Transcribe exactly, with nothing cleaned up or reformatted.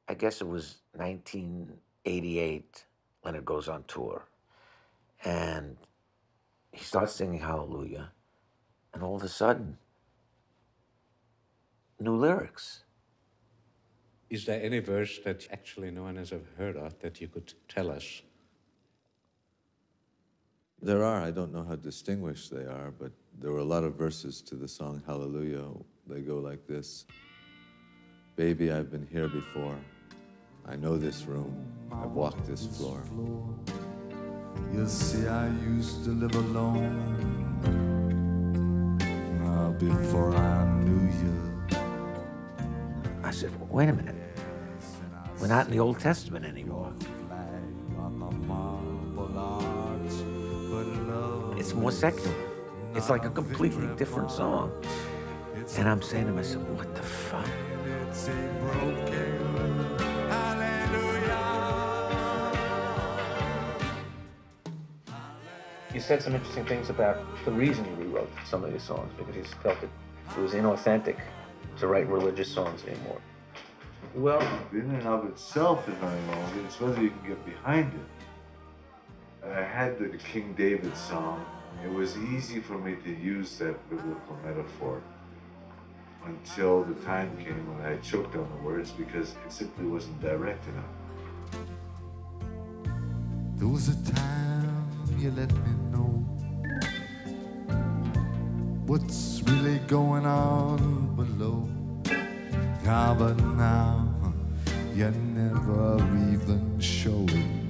I guess it was nineteen eighty-eight, Leonard goes on tour. And he starts singing Hallelujah. And all of a sudden, new lyrics. Is there any verse that actually no one has ever heard of that you could tell us? There are. I don't know how distinguished they are, but there were a lot of verses to the song Hallelujah. They go like this. Baby, I've been here before. I know this room. I've walked this floor. You see, I used to live alone uh, before I knew you. I said, well, wait a minute. We're not in the Old Testament anymore. It's more secular. It's like a completely different song. And I'm saying to myself, what the fuck? You said some interesting things about the reason you rewrote some of these songs, because you felt that it was inauthentic to write religious songs anymore. Well, in and of itself is nothing wrong with it. It's whether you can get behind it. I had the King David song. It was easy for me to use that biblical metaphor until the time came when I choked on the words because it simply wasn't direct enough. There was a time you let me know what's really going on below. Ah, but now you never even show it.